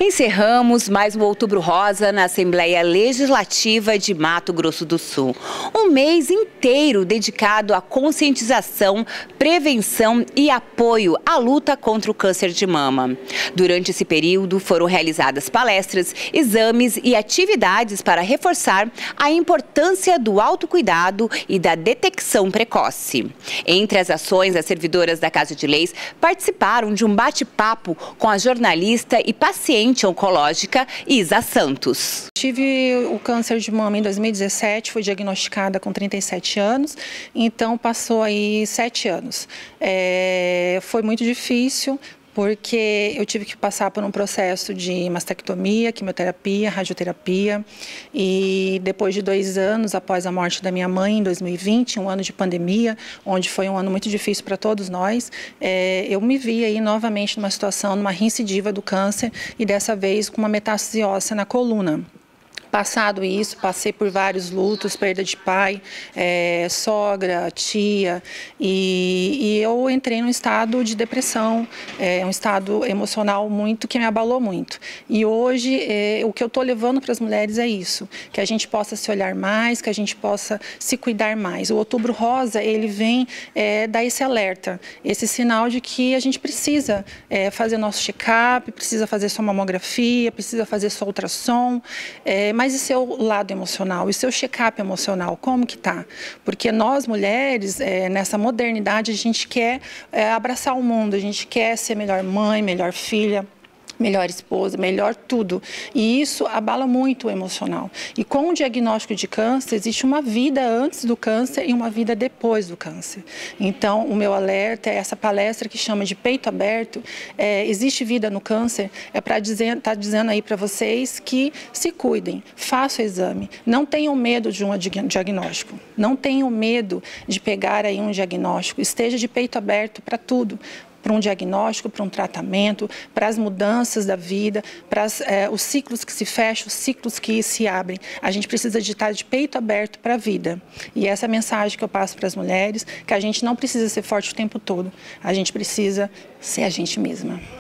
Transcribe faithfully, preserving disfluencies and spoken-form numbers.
Encerramos mais um Outubro Rosa na Assembleia Legislativa de Mato Grosso do Sul. Um mês inteiro dedicado à conscientização, prevenção e apoio à luta contra o câncer de mama. Durante esse período foram realizadas palestras, exames e atividades para reforçar a importância do autocuidado e da detecção precoce. Entre as ações, as servidoras da Casa de Leis participaram de um bate-papo com a jornalista e paciente oncológica Isa Santos. Tive o câncer de mama em dois mil e dezessete, fui diagnosticada com trinta e sete anos, então passou aí sete anos. É, foi muito difícil, porque eu tive que passar por um processo de mastectomia, quimioterapia, radioterapia, e depois de dois anos após a morte da minha mãe, em dois mil e vinte, um ano de pandemia, onde foi um ano muito difícil para todos nós, é, eu me vi aí novamente numa situação, numa reincidiva do câncer, e dessa vez com uma metástase óssea na coluna. Passado isso, passei por vários lutos, perda de pai, é, sogra, tia, e, e eu entrei num estado de depressão, é, um estado emocional muito que me abalou muito. E hoje é, o que eu estou levando para as mulheres é isso, que a gente possa se olhar mais, que a gente possa se cuidar mais. O Outubro Rosa, ele vem é, dar esse alerta, esse sinal de que a gente precisa é, fazer nosso check-up, precisa fazer sua mamografia, precisa fazer seu ultrassom, é, mas e seu lado emocional, e seu check-up emocional, como que tá? Porque nós, mulheres, é, nessa modernidade, a gente quer é, abraçar o mundo, a gente quer ser melhor mãe, melhor filha, melhor esposa, melhor tudo. E isso abala muito o emocional. E com o diagnóstico de câncer, existe uma vida antes do câncer e uma vida depois do câncer. Então, o meu alerta é essa palestra que chama de Peito Aberto. É, existe vida no câncer, é para dizer, tá dizendo aí para vocês que se cuidem, façam o exame. Não tenham medo de um diagnóstico. Não tenham medo de pegar aí um diagnóstico. Esteja de peito aberto para tudo. Para um diagnóstico, para um tratamento, para as mudanças da vida, para as, é, os ciclos que se fecham, os ciclos que se abrem. A gente precisa de estar de peito aberto para a vida. E essa é a mensagem que eu passo para as mulheres, que a gente não precisa ser forte o tempo todo. A gente precisa ser a gente mesma.